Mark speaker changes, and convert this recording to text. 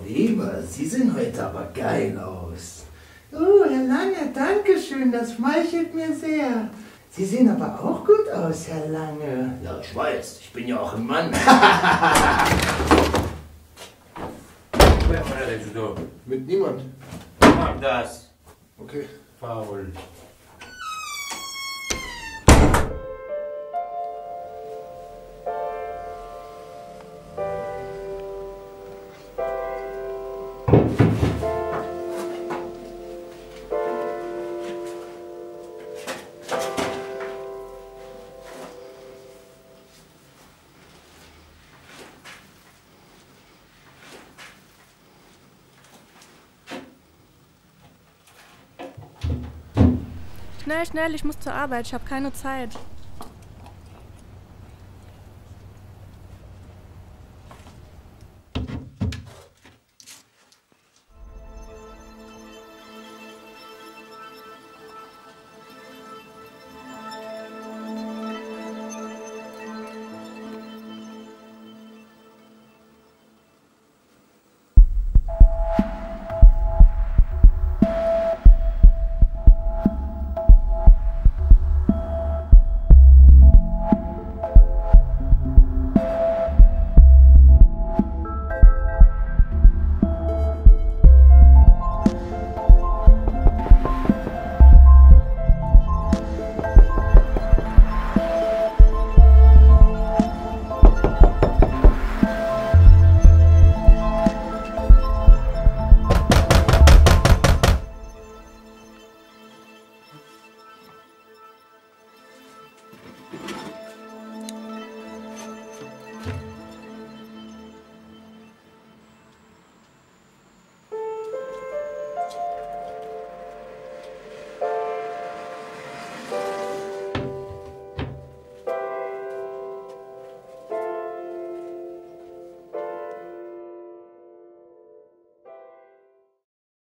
Speaker 1: Lieber, Sie sehen heute aber geil aus. Oh, Herr Lange, danke schön, das schmeichelt mir sehr. Sie sehen aber auch gut aus, Herr Lange. Ja, ich weiß, ich bin ja auch ein Mann.
Speaker 2: Wer war denn so?
Speaker 3: Mit niemand.
Speaker 2: Mach das.
Speaker 3: Okay.
Speaker 2: Faul.
Speaker 4: Schnell, schnell, ich muss zur Arbeit, ich habe keine Zeit.